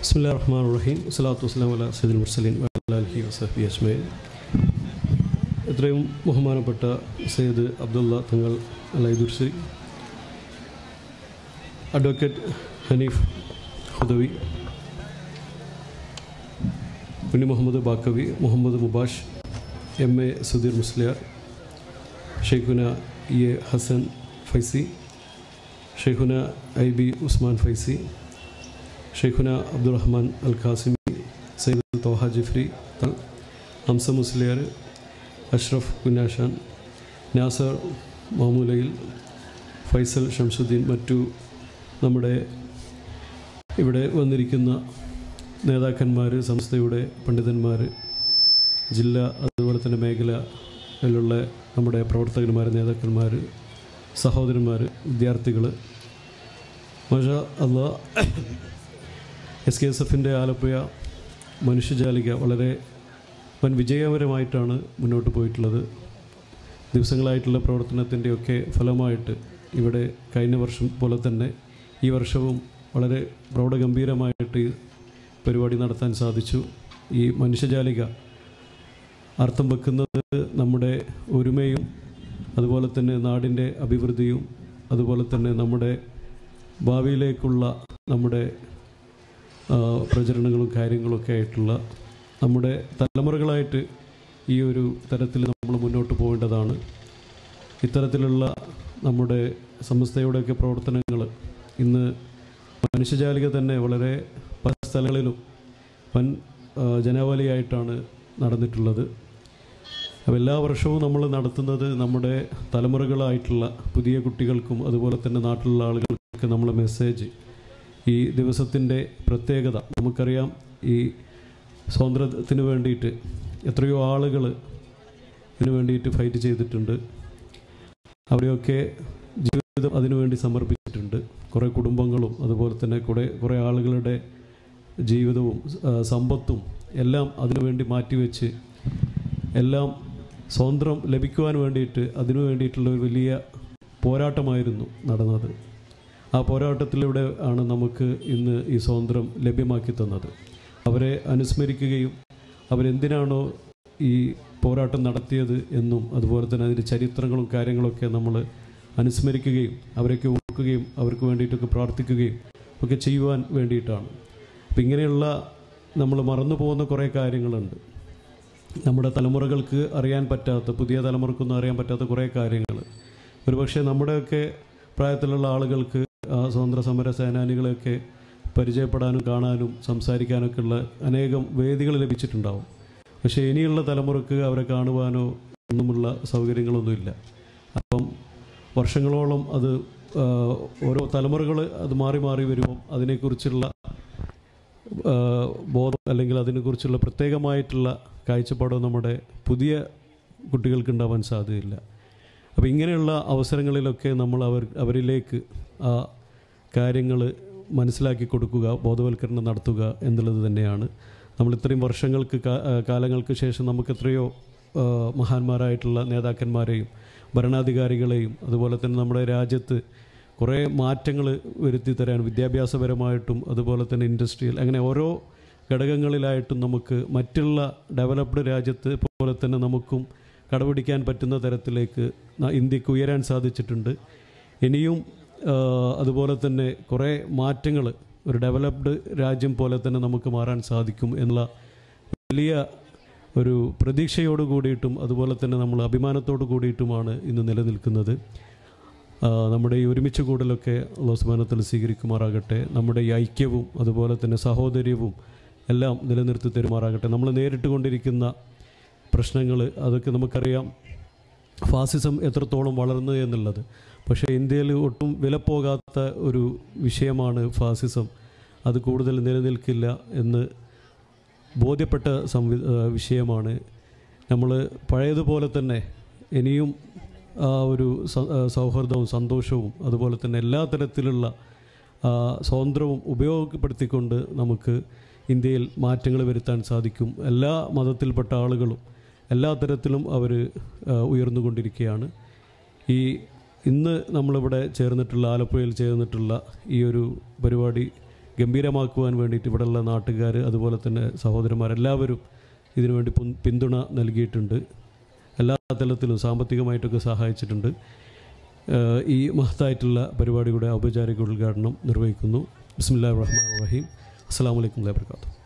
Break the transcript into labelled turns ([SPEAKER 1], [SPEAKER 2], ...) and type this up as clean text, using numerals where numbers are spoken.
[SPEAKER 1] ബിസ്മില്ലാഹിർറഹ്മാനിർറഹീം വസ്സലാത്തു വസ്സലാമു അലാ സയ്യിദിൽ മുർസലീൻ വഅലാ ആലിഹി വസഹ്ബിഹി അജ്മഈൻ. എത്രയും ബഹുമാനപ്പെട്ട സയ്യിദ് അബ്ദുള്ള തങ്ങൾ അലൈദുർസി, അഡ്വക്കേറ്റ് ഹനീഫ് ഹുദവി, കുഞ്ഞി മുഹമ്മദ് ബാക്കവി, മുഹമ്മദ് മുബാഷ്, MA സുധീർ മുസ്ലിയാർ, ഷെയ്ഖുന EA ഹസൻ ഫൈസി, ഷെയ്ഖുന IB ഉസ്മാൻ ഫൈസി, ഷെയ്ഖുന അബ്ദുറഹ്മാൻ അൽ ഖാസിമി, സയ്യിദ് തോഹ ജിഫ്രി തൽ, ഹംസ മുസ്ലിയാർ, അഷ്റഫ് കുഞ്ഞാഷാൻ, നാസർ മാമൂലയിൽ, ഫൈസൽ ഷംസുദ്ദീൻ, മറ്റു നമ്മുടെ ഇവിടെ വന്നിരിക്കുന്ന നേതാക്കന്മാർ, സംസ്ഥയുടെ പണ്ഡിതന്മാർ, ജില്ല അതുപോലെ തന്നെ മേഖലയിലുള്ള നമ്മുടെ പ്രവർത്തകന്മാർ, നേതാക്കന്മാർ, സഹോദരന്മാർ, വിദ്യാർത്ഥികൾ, മാഷാ അല്ലാഹ്, SKSF ആലപ്പുഴ മനുഷ്യജാലിക വളരെ വൻ വിജയകരമായിട്ടാണ് മുന്നോട്ട് പോയിട്ടുള്ളത്. ദിവസങ്ങളായിട്ടുള്ള പ്രവർത്തനത്തിൻ്റെയൊക്കെ ഫലമായിട്ട് ഇവിടെ കഴിഞ്ഞ വർഷം പോലെ തന്നെ ഈ വർഷവും വളരെ പ്രൗഢഗംഭീരമായിട്ട് ഈ പരിപാടി നടത്താൻ സാധിച്ചു. ഈ മനുഷ്യജാലിക അർത്ഥം വെക്കുന്നത് നമ്മുടെ ഒരുമയും അതുപോലെ തന്നെ നാടിൻ്റെ അഭിവൃദ്ധിയും അതുപോലെ തന്നെ നമ്മുടെ ഭാവിയിലേക്കുള്ള നമ്മുടെ പ്രചരണങ്ങളും കാര്യങ്ങളൊക്കെ ആയിട്ടുള്ള നമ്മുടെ തലമുറകളായിട്ട് ഈ ഒരു തരത്തിൽ നമ്മൾ മുന്നോട്ട് പോകേണ്ടതാണ്. ഇത്തരത്തിലുള്ള നമ്മുടെ സംസ്ഥയുടെയൊക്കെ പ്രവർത്തനങ്ങൾ ഇന്ന് മനുഷ്യജാലിക തന്നെ വളരെ പല സ്ഥലങ്ങളിലും വൻ ജനാവലിയായിട്ടാണ് നടന്നിട്ടുള്ളത്. അപ്പോൾ എല്ലാ വർഷവും നമ്മൾ നടത്തുന്നത് നമ്മുടെ തലമുറകളായിട്ടുള്ള പുതിയ കുട്ടികൾക്കും അതുപോലെ തന്നെ നാട്ടിലുള്ള ആളുകൾക്ക് നമ്മളെ മെസ്സേജ്, ഈ ദിവസത്തിൻ്റെ പ്രത്യേകത നമുക്കറിയാം. ഈ സ്വാതന്ത്ര്യത്തിന് വേണ്ടിയിട്ട് എത്രയോ ആളുകൾ ഇതിനു വേണ്ടിയിട്ട് ഫൈറ്റ് ചെയ്തിട്ടുണ്ട്. അവരെയൊക്കെ ജീവിതം അതിനുവേണ്ടി സമർപ്പിച്ചിട്ടുണ്ട്. കുറേ കുടുംബങ്ങളും അതുപോലെ തന്നെ കുറേ ആളുകളുടെ ജീവിതവും സമ്പത്തും എല്ലാം അതിനുവേണ്ടി മാറ്റിവെച്ച് എല്ലാം സ്വാതന്ത്ര്യം ലഭിക്കുവാൻ വേണ്ടിയിട്ട് അതിനു വേണ്ടിയിട്ടുള്ള ഒരു വലിയ പോരാട്ടമായിരുന്നു നടന്നത്. ആ പോരാട്ടത്തിലൂടെ ആണ് നമുക്ക് ഇന്ന് ഈ സ്വാതന്ത്ര്യം ലഭ്യമാക്കി തന്നത്. അവരെ അനുസ്മരിക്കുകയും അവരെന്തിനാണോ ഈ പോരാട്ടം നടത്തിയത് എന്നും അതുപോലെ തന്നെ അതിൻ്റെ ചരിത്രങ്ങളും കാര്യങ്ങളൊക്കെ നമ്മൾ അനുസ്മരിക്കുകയും അവരൊക്കെ ഓർക്കുകയും അവർക്ക് വേണ്ടിയിട്ടൊക്കെ പ്രാർത്ഥിക്കുകയും ഒക്കെ ചെയ്യുവാൻ വേണ്ടിയിട്ടാണ്. അപ്പം ഇങ്ങനെയുള്ള നമ്മൾ മറന്നു പോകുന്ന കുറേ കാര്യങ്ങളുണ്ട്. നമ്മുടെ തലമുറകൾക്ക് അറിയാൻ പറ്റാത്ത, പുതിയ തലമുറക്കൊന്നും അറിയാൻ പറ്റാത്ത കുറേ കാര്യങ്ങൾ ഒരുപക്ഷെ നമ്മുടെയൊക്കെ പ്രായത്തിലുള്ള ആളുകൾക്ക് ആ സ്വാതന്ത്ര്യ സമര സേനാനികളെയൊക്കെ പരിചയപ്പെടാനും കാണാനും സംസാരിക്കാനൊക്കെ ഉള്ള അനേകം വേദികൾ ലഭിച്ചിട്ടുണ്ടാവും. പക്ഷേ ഇനിയുള്ള തലമുറക്ക് അവരെ കാണുവാനോ ഒന്നുമുള്ള സൗകര്യങ്ങളൊന്നുമില്ല. അപ്പം വർഷങ്ങളോളം അത് ഓരോ തലമുറകൾ അത് മാറി മാറി വരുമ്പം അതിനെക്കുറിച്ചുള്ള ബോധം അല്ലെങ്കിൽ അതിനെക്കുറിച്ചുള്ള പ്രത്യേകമായിട്ടുള്ള കാഴ്ചപ്പാടോ നമ്മുടെ പുതിയ കുട്ടികൾക്ക് ഉണ്ടാവാൻ സാധ്യതയില്ല. അപ്പോൾ ഇങ്ങനെയുള്ള അവസരങ്ങളിലൊക്കെ നമ്മൾ അവരിലേക്ക് ആ കാര്യങ്ങൾ മനസ്സിലാക്കി കൊടുക്കുക, ബോധവൽക്കരണം നടത്തുക എന്നുള്ളത് തന്നെയാണ്. നമ്മൾ ഇത്രയും കാലങ്ങൾക്ക് ശേഷം നമുക്ക് എത്രയോ മഹാന്മാരായിട്ടുള്ള നേതാക്കന്മാരെയും ഭരണാധികാരികളെയും അതുപോലെ തന്നെ നമ്മുടെ രാജ്യത്ത് കുറേ മാറ്റങ്ങൾ വരുത്തി തരാൻ വിദ്യാഭ്യാസപരമായിട്ടും അതുപോലെ തന്നെ ഇൻഡസ്ട്രിയൽ അങ്ങനെ ഓരോ ഘടകങ്ങളിലായിട്ടും നമുക്ക് മറ്റുള്ള ഡെവലപ്ഡ് രാജ്യത്ത് പോലെ തന്നെ നമുക്കും കടപിടിക്കാൻ പറ്റുന്ന തരത്തിലേക്ക് ഇന്ത്യക്ക് ഉയരാൻ സാധിച്ചിട്ടുണ്ട്. ഇനിയും അതുപോലെ തന്നെ കുറേ മാറ്റങ്ങൾ ഒരു ഡെവലപ്ഡ് രാജ്യം പോലെ തന്നെ നമുക്ക് മാറാൻ സാധിക്കും എന്നുള്ള വലിയ ഒരു പ്രതീക്ഷയോട് കൂടിയിട്ടും അതുപോലെ തന്നെ നമ്മൾ അഭിമാനത്തോട് കൂടിയിട്ടുമാണ് ഇന്ന് നിലനിൽക്കുന്നത്. നമ്മുടെ ഈ ഒരുമിച്ച് കൂടലൊക്കെ അല്ലാഹു സുബ്ഹാനഹു വ തആല സ്വീകരിക്കുമാറാകട്ടെ. നമ്മുടെ ഈ ഐക്യവും അതുപോലെ തന്നെ സഹോദര്യവും എല്ലാം നിലനിർത്തി തരുമാറാകട്ടെ. നമ്മൾ നേരിട്ട് കൊണ്ടിരിക്കുന്ന പ്രശ്നങ്ങൾ അതൊക്കെ നമുക്കറിയാം. ഫാസിസം എത്രത്തോളം വളർന്നു എന്നുള്ളത്. പക്ഷേ ഇന്ത്യയിൽ ഒട്ടും വിലപ്പോകാത്ത ഒരു വിഷയമാണ് ഫാസിസം. അത് കൂടുതൽ നിലനിൽക്കില്ല എന്ന് ബോധ്യപ്പെട്ട വിഷയമാണ്. നമ്മൾ പഴയതുപോലെ തന്നെ ഇനിയും ആ ഒരു സൗഹാർദ്ദവും സന്തോഷവും അതുപോലെ തന്നെ എല്ലാ തരത്തിലുള്ള സ്വാതന്ത്ര്യവും ഉപയോഗപ്പെടുത്തിക്കൊണ്ട് നമുക്ക് ഇന്ത്യയിൽ മാറ്റങ്ങൾ വരുത്താൻ സാധിക്കും. എല്ലാ മതത്തിൽപ്പെട്ട ആളുകളും എല്ലാ തരത്തിലും അവർ ഉയർന്നുകൊണ്ടിരിക്കുകയാണ്. ഇന്ന് നമ്മളിവിടെ ചേർന്നിട്ടുള്ള ആലപ്പുഴയിൽ ചേർന്നിട്ടുള്ള ഈ ഒരു പരിപാടി ഗംഭീരമാക്കുവാൻ വേണ്ടിയിട്ട് ഇവിടെയുള്ള നാട്ടുകാർ അതുപോലെ തന്നെ സഹോദരന്മാരെല്ലാവരും ഇതിനുവേണ്ടി പിന്തുണ നൽകിയിട്ടുണ്ട്. എല്ലാ തലത്തിലും സാമ്പത്തികമായിട്ടൊക്കെ സഹായിച്ചിട്ടുണ്ട്. ഈ മഹത്തായിട്ടുള്ള പരിപാടിയുടെ ഔപചാരിക ഉദ്ഘാടനം നിർവഹിക്കുന്നു. ബിസ്മില്ലാഹിർ റഹ്മാനിർ റഹീം. അസ്സലാമു അലൈക്കും വറഹ്മത്തുള്ളാഹി വബറകാതുഹു.